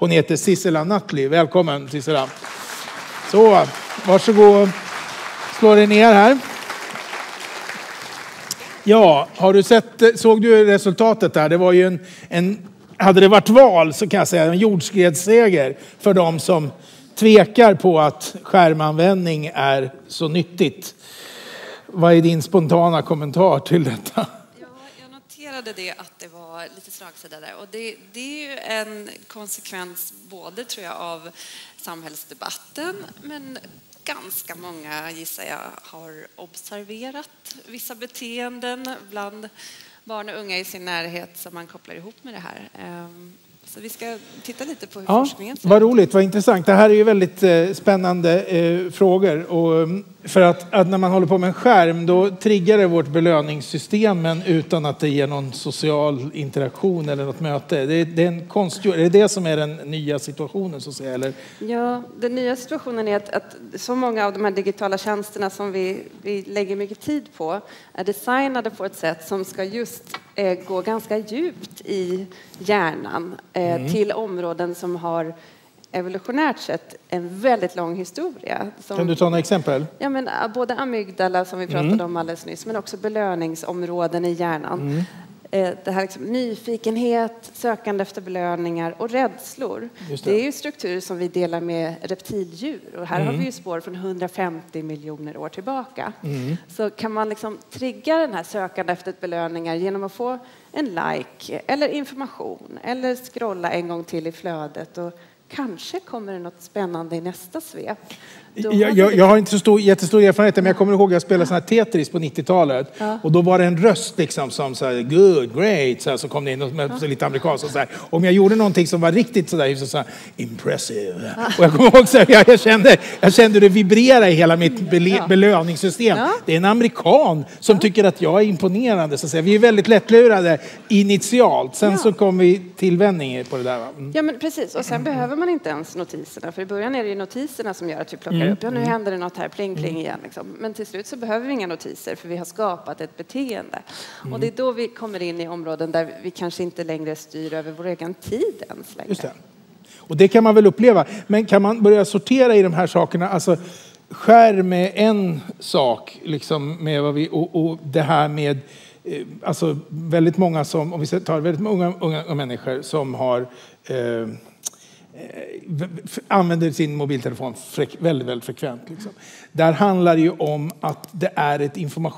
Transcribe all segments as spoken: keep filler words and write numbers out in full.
Hon heter Sissela Nutley. Välkommen Sissela. Så, varsågod. Slå dig ner här. Ja, har du sett, såg du resultatet där? Det var ju en, en hade det varit val så kan jag säga en jordskredsseger för de som tvekar på att skärmanvändning är så nyttigt. Vad är din spontana kommentar till detta? Ja, jag noterade det att det var lite slagsida där. Och det, det är ju en konsekvens både tror jag av samhällsdebatten men ganska många gissar jag har observerat vissa beteenden bland barn och unga i sin närhet som man kopplar ihop med det här. Så vi ska titta lite på hur ja, forskningen ser. Vad roligt, vad intressant. Det här är ju väldigt eh, spännande eh, frågor. Och, för att, att när man håller på med en skärm då triggar det vårt belöningssystem men utan att det ger någon social interaktion eller något möte. Det är, det är en konstgjord, är det det som är den nya situationen så att säga? Eller? Ja, den nya situationen är att, att så många av de här digitala tjänsterna som vi, vi lägger mycket tid på är designade på ett sätt som ska just eh, gå ganska djupt i hjärnan eh, mm. till områden som har evolutionärt sett en väldigt lång historia. Som, kan du ta några exempel? Ja, men både amygdala som vi pratade mm. om alldeles nyss, men också belöningsområden i hjärnan. Mm. Det här liksom, nyfikenhet, sökande efter belöningar och rädslor. Det. det är ju strukturer som vi delar med reptildjur. Och här mm. har vi ju spår från hundrafemtio miljoner år tillbaka. Mm. Så kan man liksom trigga den här sökande efter belöningar genom att få en like eller information eller scrolla en gång till i flödet och kanske kommer det något spännande i nästa svep. Jag, jag, jag har inte så stor, jättestor erfarenhet men jag kommer ihåg att jag spelade sån här Tetris på nittiotalet ja. Och då var det en röst liksom som sa good, great så, här, så kom det in med ja. lite amerikanskt och så här. Om jag gjorde någonting som var riktigt så där så här, impressive ja. Och jag kommer ihåg så här, jag, jag kände jag kände det vibrera i hela mitt bele, ja. belöningssystem. Ja. Det är en amerikan som ja. tycker att jag är imponerande så att säga. Vi är väldigt lättlurade initialt. Sen ja. så kom vi till vändning på det där. Mm. Ja men precis och sen mm. behöver man inte ens notiserna för i början är det ju notiserna som gör att vi plockar Mm. upp. Ja, nu händer det något här, pling, pling igen. Liksom. Men till slut så behöver vi inga notiser för vi har skapat ett beteende. Mm. Och det är då vi kommer in i områden där vi kanske inte längre styr över vår egen tid ens längre. Just det. Och det kan man väl uppleva. Men kan man börja sortera i de här sakerna? Alltså skärm är en sak liksom med vad vi och, och det här med eh, alltså väldigt många som om vi tar väldigt många unga människor som har eh, använder sin mobiltelefon frek- väldigt, väldigt frekvent. Liksom. Där handlar det ju om att det är ett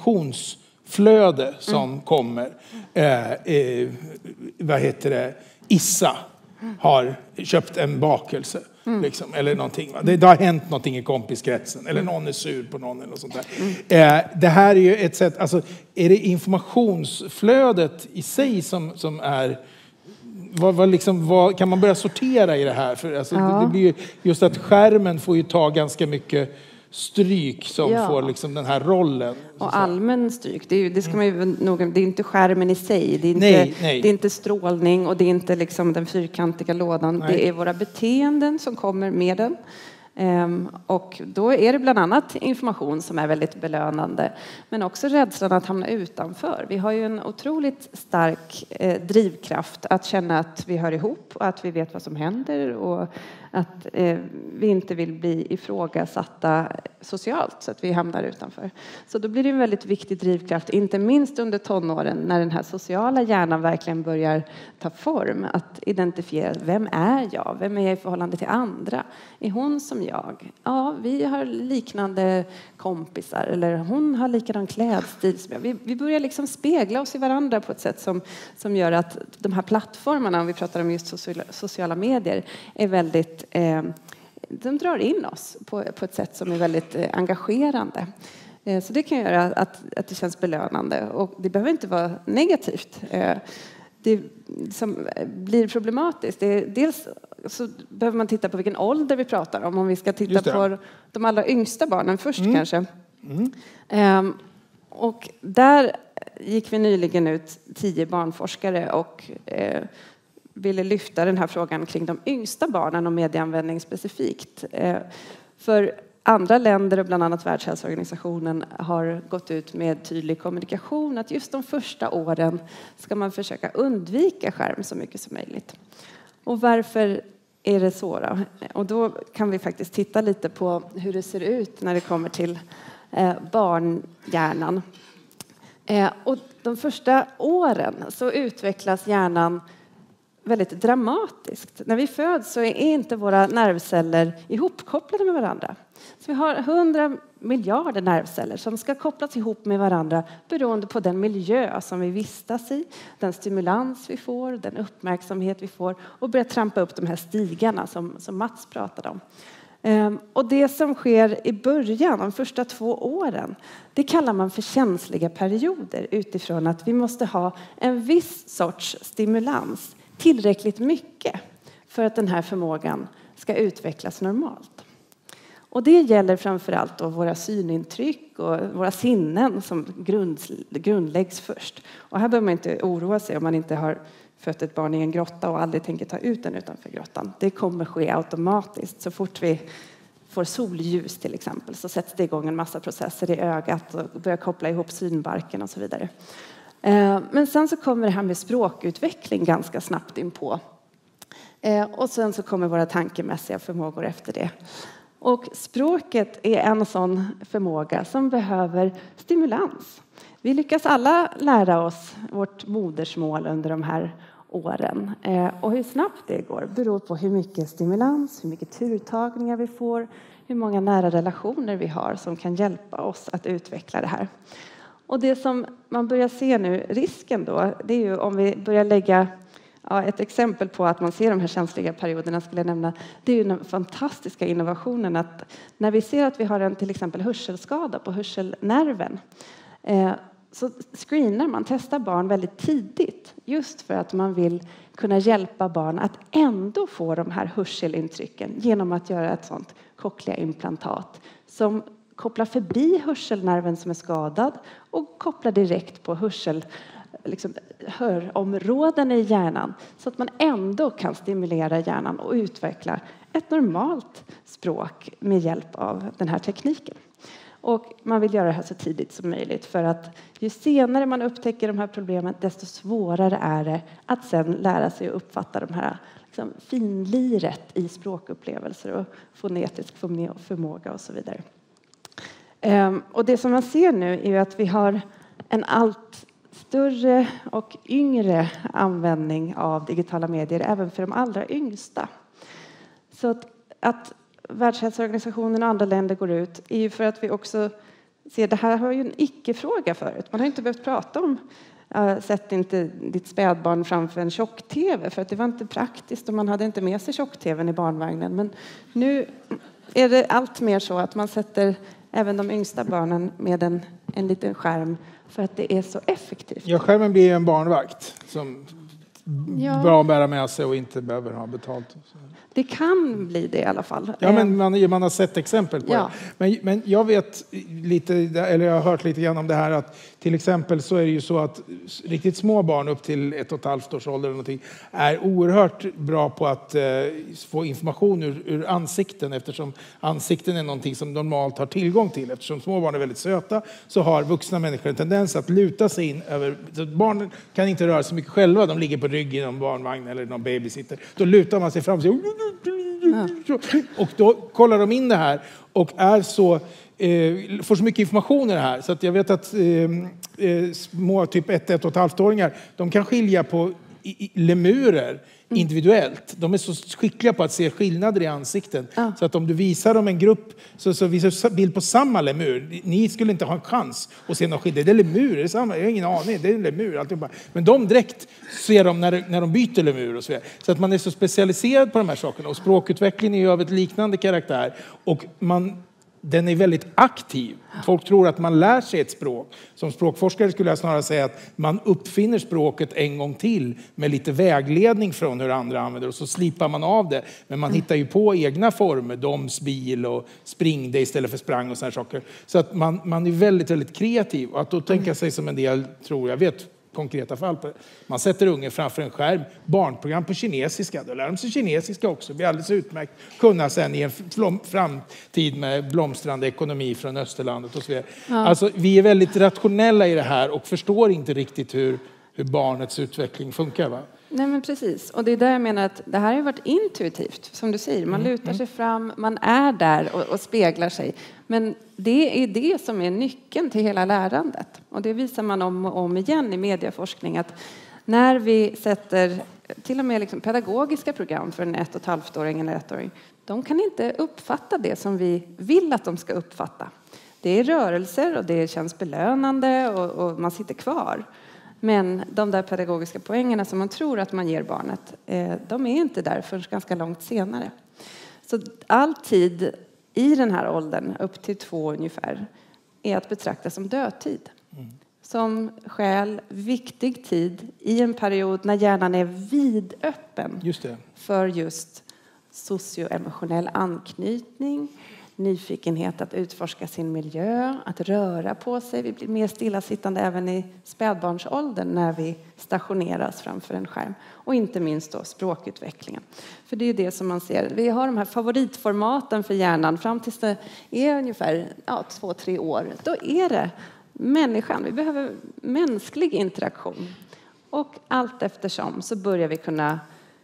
informationsflöde som mm. kommer. Eh, eh, vad heter det? Issa har köpt en bakelse. Mm. Liksom, eller någonting. Va? Det, det har hänt någonting i kompiskretsen. Eller någon är sur på någon. Eller sånt där. Mm. Eh, det här är ju ett sätt, alltså, är det informationsflödet i sig som, som är Vad, vad liksom, vad, kan man börja sortera i det här? För alltså, ja. det, det blir ju, just att skärmen får ju ta ganska mycket stryk som ja. får liksom den här rollen. Och allmän stryk. Det är, ju, det ska man ju nog, det är inte skärmen i sig. Det är inte, nej, nej. Det är inte strålning och det är inte liksom den fyrkantiga lådan. Nej. Det är våra beteenden som kommer med den. Um, och då är det bland annat information som är väldigt belönande men också rädslan att hamna utanför. Vi har ju en otroligt stark eh, drivkraft att känna att vi hör ihop och att vi vet vad som händer och att eh, vi inte vill bli ifrågasatta socialt så att vi hamnar utanför. Så då blir det en väldigt viktig drivkraft, inte minst under tonåren när den här sociala hjärnan verkligen börjar ta form. Att identifiera, vem är jag? Vem är jag i förhållande till andra? Är hon som jag? Ja, vi har liknande kompisar eller hon har likadan klädstil som jag. Vi, vi börjar liksom spegla oss i varandra på ett sätt som, som gör att de här plattformarna, om vi pratar om just sociala, sociala medier, är väldigt Eh, de drar in oss på, på ett sätt som är väldigt eh, engagerande. Eh, så det kan göra att, att det känns belönande. Och det behöver inte vara negativt. Eh, det som blir problematiskt, det är, dels så behöver man titta på vilken ålder vi pratar om. Om vi ska titta på de allra yngsta barnen först mm. kanske. Mm. Eh, och där gick vi nyligen ut tio barnforskare och eh, ville lyfta den här frågan kring de yngsta barnen och medieanvändning specifikt. För andra länder och bland annat Världshälsoorganisationen har gått ut med tydlig kommunikation att just de första åren ska man försöka undvika skärm så mycket som möjligt. Och varför är det så då? Och då kan vi faktiskt titta lite på hur det ser ut när det kommer till eh, barnhjärnan. Eh, och de första åren så utvecklas hjärnan väldigt dramatiskt. När vi föds så är inte våra nervceller ihopkopplade med varandra. Så vi har hundra miljarder nervceller som ska kopplas ihop med varandra beroende på den miljö som vi vistas i, den stimulans vi får, den uppmärksamhet vi får och börja trampa upp de här stigarna som, som Mats pratade om. Ehm, och det som sker i början, de första två åren, det kallar man för känsliga perioder utifrån att vi måste ha en viss sorts stimulans tillräckligt mycket för att den här förmågan ska utvecklas normalt. Och det gäller framförallt då våra synintryck och våra sinnen som grund, grundläggs först. Och här behöver man inte oroa sig om man inte har fött ett barn i en grotta och aldrig tänker ta ut den utanför grottan. Det kommer ske automatiskt. Så fort vi får solljus till exempel så sätts det igång en massa processer i ögat och börjar koppla ihop synbarken och så vidare. Men sen så kommer det här med språkutveckling ganska snabbt in på. Och sen så kommer våra tankemässiga förmågor efter det. Och språket är en sån förmåga som behöver stimulans. Vi lyckas alla lära oss vårt modersmål under de här åren. Och hur snabbt det går beror på hur mycket stimulans, hur mycket turtagningar vi får, hur många nära relationer vi har som kan hjälpa oss att utveckla det här. Och det som man börjar se nu, risken då, det är ju om vi börjar lägga... Ja, ett exempel på att man ser de här känsliga perioderna skulle jag nämna. Det är ju den fantastiska innovationen att när vi ser att vi har en till exempel hörselskada på hörselnerven eh, så screenar man, testar barn väldigt tidigt just för att man vill kunna hjälpa barn att ändå få de här hörselintrycken genom att göra ett sånt cochlea-implantat som kopplar förbi hörselnerven som är skadad och kopplar direkt på hörsel liksom, hörområden i hjärnan så att man ändå kan stimulera hjärnan och utveckla ett normalt språk med hjälp av den här tekniken. Och man vill göra det här så tidigt som möjligt för att ju senare man upptäcker de här problemen desto svårare är det att sen lära sig att uppfatta de här liksom, finliret i språkupplevelser och fonetisk förmåga och så vidare. Um, och det som man ser nu är ju att vi har en allt större och yngre användning av digitala medier även för de allra yngsta. Så att, att Världshälsoorganisationen och andra länder går ut är ju för att vi också ser det här har ju en icke-fråga förut. Man har inte behövt prata om uh, sätt inte ditt spädbarn framför en tjock-tv för att det var inte praktiskt och man hade inte med sig tjock-tvn i barnvagnen. Men nu är det allt mer så att man sätter även de yngsta barnen med en, en liten skärm för att det är så effektivt. Ja, skärmen blir en barnvakt som ja. bra att bära med sig och inte behöver ha betalt. Det kan bli det i alla fall. Ja, men man, man har sett exempel på ja. det. Men, men jag vet lite, eller jag har hört lite grann om det här att till exempel så är det ju så att riktigt små barn upp till ett och ett halvt års ålder eller någonting är oerhört bra på att eh, få information ur, ur ansikten eftersom ansikten är någonting som normalt har tillgång till. Eftersom små barn är väldigt söta så har vuxna människor en tendens att luta sig in över... Så barnen kan inte röra sig mycket själva. De ligger på rygg i någon barnvagn eller någon babysitter. Då lutar man sig fram och säger... Och då kollar de in det här och är så, eh, får så mycket information i det här. Så att jag vet att eh, eh, små typ ett, ett och ett halvt-åringar, de kan skilja på i, i, lemurer individuellt. De är så skickliga på att se skillnader i ansikten. Ja. Så att om du visar dem en grupp så, så visar du bild på samma lemur. Ni skulle inte ha en chans att se någon skillnad. Det är lemur, det är samma. Jag har ingen aning, det är en lemur. Alltid bara. Men de direkt ser de när, när de byter lemur och så vidare. Så att man är så specialiserad på de här sakerna. Och språkutvecklingen är ju av ett liknande karaktär. Och man... Den är väldigt aktiv. Folk tror att man lär sig ett språk. Som språkforskare skulle jag snarare säga att man uppfinner språket en gång till med lite vägledning från hur andra använder och så slipar man av det. Men man hittar ju på egna former, doms, bil och spring det istället för sprang och såna här saker. Så att man, man är väldigt, väldigt kreativ. Och att då tänka sig som en del, tror jag vet, konkreta fall på det. Man sätter ungen framför en skärm, barnprogram på kinesiska, då lär de sig kinesiska också. Det blir alldeles utmärkt kunna sen i en framtid med blomstrande ekonomi från Österlandet och så vidare. Ja. Alltså, vi är väldigt rationella i det här och förstår inte riktigt hur, hur barnets utveckling funkar, va? Nej, men precis. Och det är där jag menar att det här har varit intuitivt, som du säger. Man Mm. lutar sig fram, man är där och, och speglar sig. Men det är det som är nyckeln till hela lärandet. Och det visar man om och om igen i medieforskning, att när vi sätter till och med liksom pedagogiska program för en ett och ett halvt-åring eller ettåring, de kan inte uppfatta det som vi vill att de ska uppfatta. Det är rörelser och det känns belönande och, och man sitter kvar. Men de där pedagogiska poängerna som man tror att man ger barnet, eh, de är inte där förrän ganska långt senare. Så all tid i den här åldern, upp till två ungefär, är att betrakta som dödtid. Mm. Som skäl viktig tid i en period när hjärnan är vidöppen just det. för just socioemotionell anknytning, nyfikenhet att utforska sin miljö, att röra på sig. Vi blir mer stillasittande även i spädbarnsåldern när vi stationeras framför en skärm. Och inte minst då språkutvecklingen. För det är det som man ser. Vi har de här favoritformaten för hjärnan fram tills det är ungefär ja, två, tre år. Då är det människan. Vi behöver mänsklig interaktion. Och allt eftersom så börjar vi kunna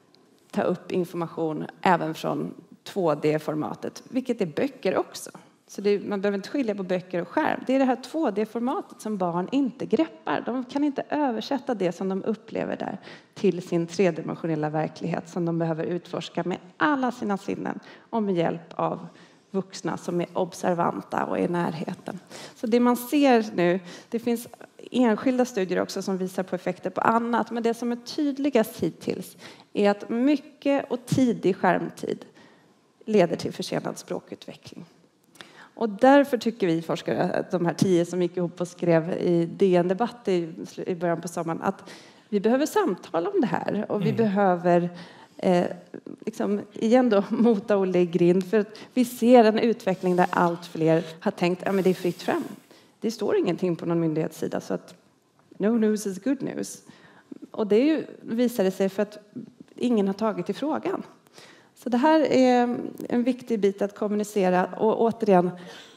ta upp information även från två D-formatet, vilket är böcker också. Så det, man behöver inte skilja på böcker och skärm. Det är det här två D-formatet som barn inte greppar. De kan inte översätta det som de upplever där till sin tredimensionella verklighet som de behöver utforska med alla sina sinnen och med hjälp av vuxna som är observanta och i närheten. Så det man ser nu, det finns enskilda studier också som visar på effekter på annat, men det som är tydligast hittills är att mycket och tidig skärmtid leder till försenad språkutveckling. Och därför tycker vi forskare, att de här tio som gick ihop och skrev i D N-debatt i, i början på sommaren, att vi behöver samtala om det här. Och vi mm. behöver, eh, liksom, igen då, mota Olle i grind. För att vi ser en utveckling där allt fler har tänkt, ja men det är fritt fram. Det står ingenting på någon myndighetssida, så att no news is good news. Och det är ju, visar det sig för att ingen har tagit i frågan. Så det här är en viktig bit att kommunicera och återigen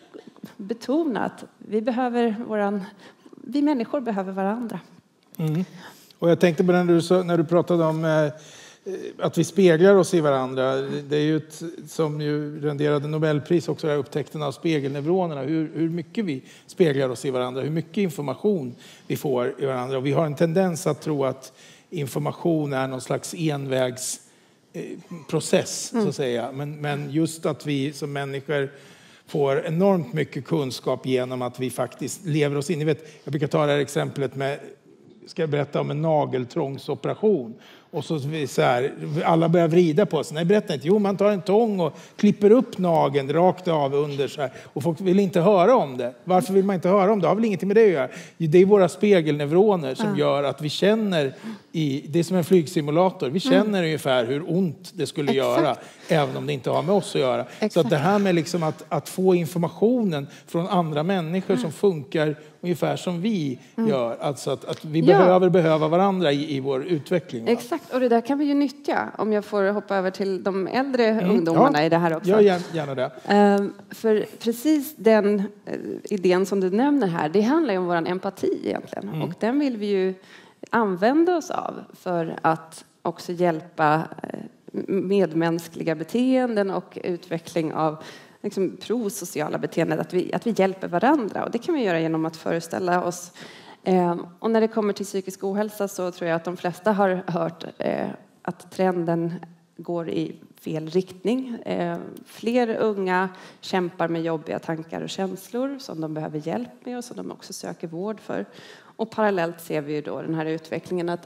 betona att vi behöver våran, vi människor behöver varandra. Mm. Och jag tänkte på när du, när du pratade om eh, att vi speglar oss i varandra. Det är ju ett, som ju renderade Nobelpris också, där upptäckten av spegelneuronerna. Hur, hur mycket vi speglar oss i varandra, hur mycket information vi får i varandra. Och vi har en tendens att tro att information är någon slags envägs process, så att säga. Men, men just att vi som människor får enormt mycket kunskap genom att vi faktiskt lever oss in. Ni vet, jag brukar ta det här exemplet med, ska jag berätta om en nageltrångsoperation. Och så, så här, alla börjar vrida på sig. Nej, berätta inte. Jo, man tar en tång och klipper upp nageln rakt av under så här. Och folk vill inte höra om det. Varför vill man inte höra om det? Det har väl ingenting med det att göra. Det är våra spegelneuroner som mm. gör att vi känner, i, det är som en flygsimulator. Vi känner mm. ungefär hur ont det skulle Exakt. göra, även om det inte har med oss att göra. Exakt. Så att det här med liksom att, att få informationen från andra människor mm. som funkar ungefär som vi mm. gör. Alltså att, att vi ja. behöver behöva varandra i, i vår utveckling. Va? Exakt, och det där kan vi ju nyttja. Om jag får hoppa över till de äldre mm. ungdomarna ja. i det här också. Gör gärna det. Um, för precis den uh, idén som du nämner här, det handlar ju om vår empati egentligen. Mm. Och den vill vi ju använda oss av för att också hjälpa uh, medmänskliga beteenden och utveckling av liksom prosociala beteenden, att vi, att vi hjälper varandra. Och det kan vi göra genom att föreställa oss. Eh, och när det kommer till psykisk ohälsa så tror jag att de flesta har hört eh, att trenden går i fel riktning. Eh, fler unga kämpar med jobbiga tankar och känslor som de behöver hjälp med och som de också söker vård för. Och parallellt ser vi ju då den här utvecklingen att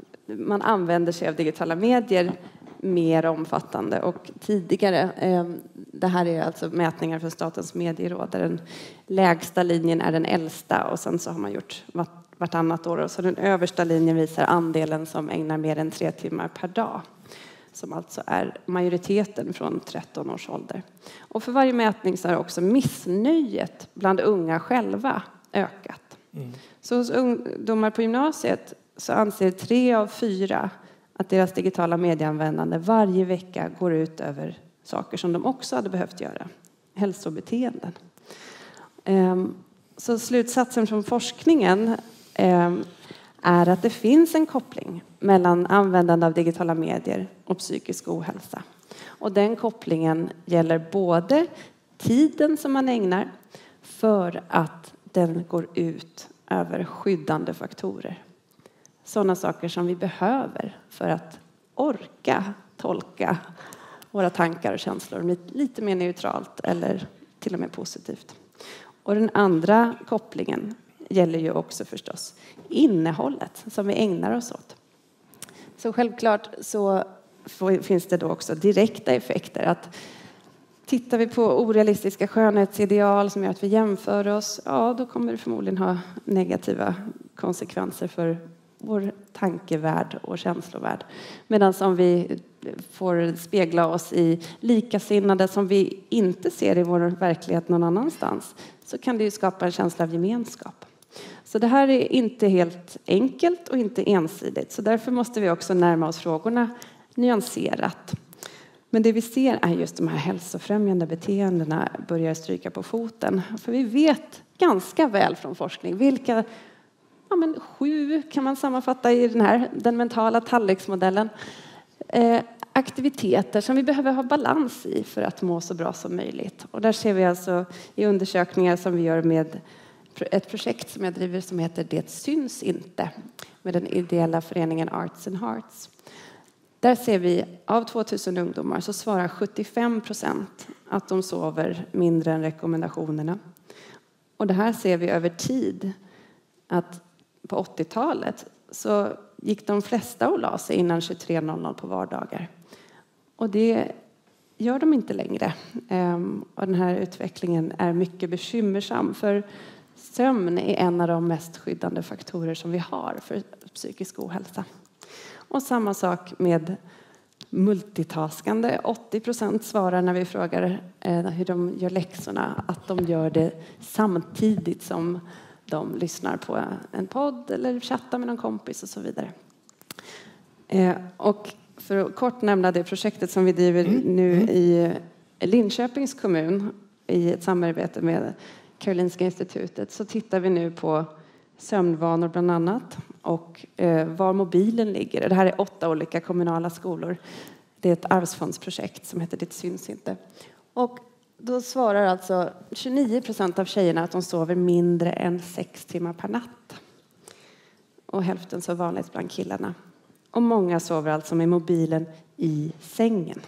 man använder sig av digitala medier mer omfattande och tidigare. Det här är alltså mätningar för Statens medieråd där den lägsta linjen är den äldsta och sen så har man gjort vartannat år. Och så den översta linjen visar andelen som ägnar mer än tre timmar per dag. Som alltså är majoriteten från tretton års ålder. Och för varje mätning så har också missnöjet bland unga själva ökat. Mm. Så hos ungdomar på gymnasiet så anser tre av fyra att deras digitala medieanvändande varje vecka går ut över saker som de också hade behövt göra. Hälsobeteenden. Så slutsatsen från forskningen är att det finns en koppling mellan användande av digitala medier och psykisk ohälsa. Och den kopplingen gäller både tiden som man ägnar för att den går ut över skyddande faktorer. Sådana saker som vi behöver för att orka tolka våra tankar och känslor lite mer neutralt eller till och med positivt. Och den andra kopplingen gäller ju också förstås innehållet som vi ägnar oss åt. Så självklart så finns det då också direkta effekter. Att tittar vi på orealistiska skönhetsideal som gör att vi jämför oss, ja då kommer det förmodligen ha negativa konsekvenser för vår tankevärld och känslovärld. Medan om vi får spegla oss i likasinnade som vi inte ser i vår verklighet någon annanstans, så kan det ju skapa en känsla av gemenskap. Så det här är inte helt enkelt och inte ensidigt. Så därför måste vi också närma oss frågorna nyanserat. Men det vi ser är just de här hälsofrämjande beteendena börjar stryka på foten. För vi vet ganska väl från forskning vilka, ja men sju kan man sammanfatta i den här, den mentala tallriksmodellen. Eh, aktiviteter som vi behöver ha balans i för att må så bra som möjligt. Och där ser vi alltså i undersökningar som vi gör med ett projekt som jag driver som heter Det syns inte med den ideella föreningen Arts and Hearts. Där ser vi av tvåtusen ungdomar så svarar sjuttiofem procent att de sover mindre än rekommendationerna. Och det här ser vi över tid att på åttiotalet så gick de flesta och la sig innan tjugotre noll noll på vardagar. Och det gör de inte längre. Och den här utvecklingen är mycket bekymmersam för sömn är en av de mest skyddande faktorer som vi har för psykisk ohälsa. Och samma sak med multitaskande. åttio procent svarar när vi frågar hur de gör läxorna att de gör det samtidigt som de lyssnar på en podd eller chattar med någon kompis och så vidare. Och för att kort nämna det projektet som vi driver nu i Linköpings kommun i ett samarbete med Karolinska institutet, så tittar vi nu på sömnvanor bland annat och eh, var mobilen ligger. Det här är åtta olika kommunala skolor. Det är ett arvsfondsprojekt som heter Det syns inte. Och då svarar alltså tjugonio procent av tjejerna att de sover mindre än sex timmar per natt. Och hälften så vanligt bland killarna. Och många sover alltså med mobilen i sängen.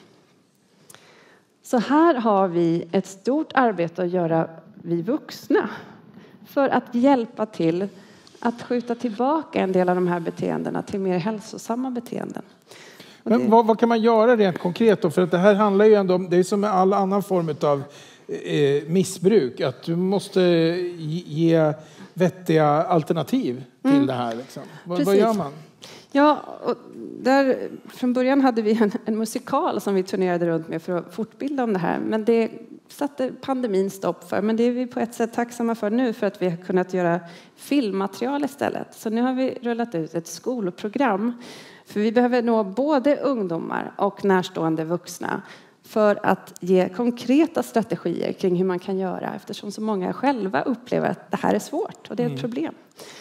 Så här har vi ett stort arbete att göra vi vuxna för att hjälpa till att skjuta tillbaka en del av de här beteendena till mer hälsosamma beteenden. Men det... vad, vad kan man göra rent konkret då? För att det här handlar ju ändå om, det är som med all annan form av eh, missbruk, att du måste ge vettiga alternativ till mm. det här. Liksom. Vad, vad gör man? Ja, och där, från början hade vi en, en musikal som vi turnerade runt med för att fortbilda om det här. Men det satte pandemin stopp för. Men det är vi på ett sätt tacksamma för nu för att vi har kunnat göra filmmaterial istället. Så nu har vi rullat ut ett skolprogram. För vi behöver nå både ungdomar och närstående vuxna för att ge konkreta strategier kring hur man kan göra. Eftersom så många själva upplever att det här är svårt och det är ett mm. problem.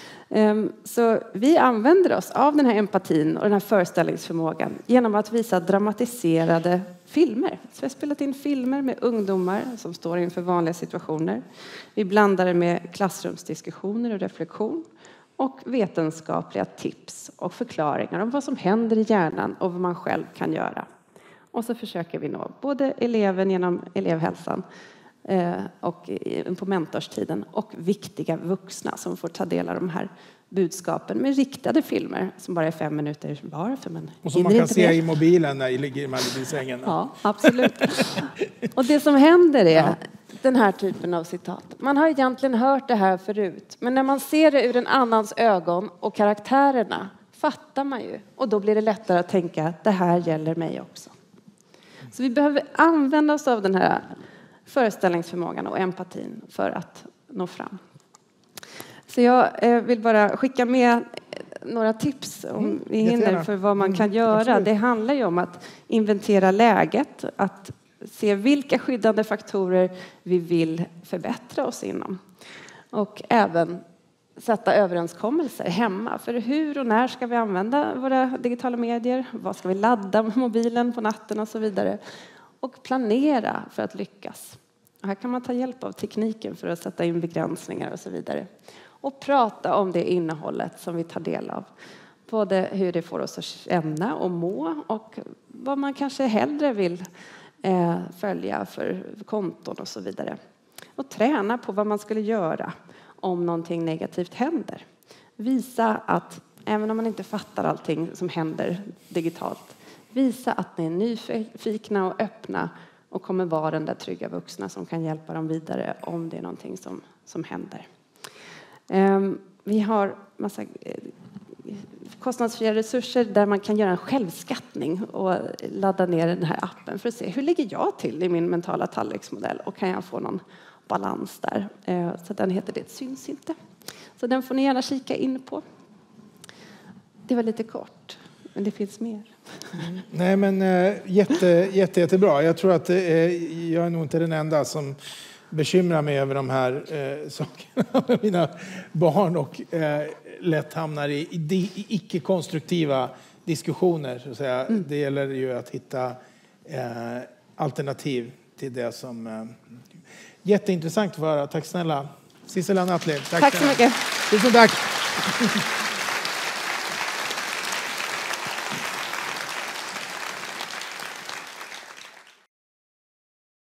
Så vi använder oss av den här empatin och den här föreställningsförmågan genom att visa dramatiserade filmer. Så vi har spelat in filmer med ungdomar som står inför vanliga situationer. Vi blandar det med klassrumsdiskussioner och reflektion och vetenskapliga tips och förklaringar om vad som händer i hjärnan och vad man själv kan göra. Och så försöker vi nå både eleven genom elevhälsan och på mentorstiden och viktiga vuxna som får ta del av de här budskapen med riktade filmer som bara är fem minuter var. För man och som man kan se mer i mobilen när man ligger i sängen. Ja, absolut. Och det som händer är ja. den här typen av citat. Man har egentligen hört det här förut, men när man ser det ur en annans ögon och karaktärerna fattar man ju. Och då blir det lättare att tänka att det här gäller mig också. Så vi behöver använda oss av den här föreställningsförmågan och empatin för att nå fram. Så jag vill bara skicka med några tips om mm, vi hinner för vad man kan mm, göra. Absolut. Det handlar ju om att inventera läget, att se vilka skyddande faktorer vi vill förbättra oss inom. Och även sätta överenskommelser hemma. För hur och när ska vi använda våra digitala medier? Vad ska vi ladda med mobilen på natten och så vidare? Och planera för att lyckas. Och här kan man ta hjälp av tekniken för att sätta in begränsningar och så vidare. Och prata om det innehållet som vi tar del av. Både hur det får oss att känna och må och vad man kanske hellre vill eh, följa för konton och så vidare. Och träna på vad man skulle göra om någonting negativt händer. Visa att, även om man inte fattar allting som händer digitalt, visa att ni är nyfikna och öppna och kommer vara den där trygga vuxna som kan hjälpa dem vidare om det är någonting som, som händer. Um, vi har massa eh, kostnadsfria resurser där man kan göra en självskattning och ladda ner den här appen för att se hur ligger jag till i min mentala tallriksmodell och kan jag få någon balans där. Uh, så den heter Det syns inte. Så den får ni gärna kika in på. Det var lite kort, men det finns mer. Mm. Nej, men äh, jätte, jätte, jättebra. Jag tror att äh, jag är nog inte den enda som bekymrar mig över de här äh, sakerna med mina barn och äh, lätt hamnar i, i, i icke-konstruktiva diskussioner. Så att säga. Mm. Det gäller ju att hitta äh, alternativ till det som... Äh, jätteintressant att höra. Tack snälla. Sissela Nattli. Tack, tack så mycket. Tusen tack.